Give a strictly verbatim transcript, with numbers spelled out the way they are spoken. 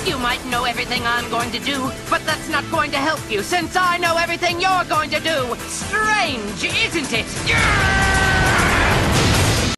You might know everything I'm going to do, but that's not going to help you, since I know everything you're going to do. Strange, isn't it?